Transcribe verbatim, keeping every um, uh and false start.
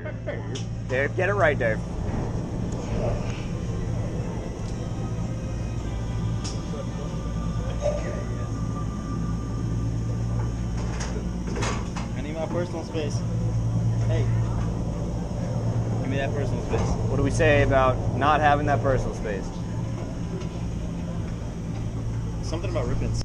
Dave, get it right, Dave. I need my personal space. Hey, give me that personal space. What do we say about not having that personal space? Something about ribbons.